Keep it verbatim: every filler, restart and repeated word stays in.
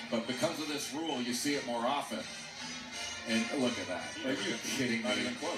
But because of this rule, you see it more often. And look at that. Are you kidding me? Not even close.